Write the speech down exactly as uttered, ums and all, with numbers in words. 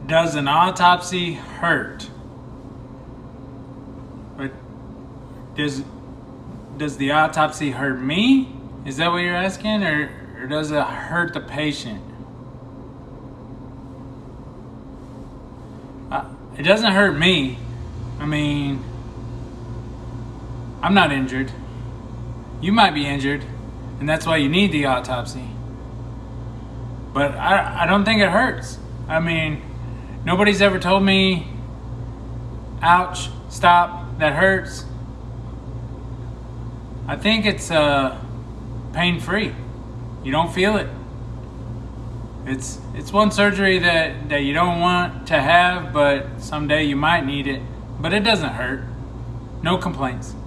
Does an autopsy hurt? But does does the autopsy hurt me? Is that what you're asking, or, or does it hurt the patient? Uh, it doesn't hurt me. I mean, I'm not injured. You might be injured, and that's why you need the autopsy. But I, I don't think it hurts. I mean, nobody's ever told me, ouch, stop, that hurts. I think it's uh, pain-free. You don't feel it. It's it's one surgery that, that you don't want to have, but someday you might need it. But it doesn't hurt. No complaints.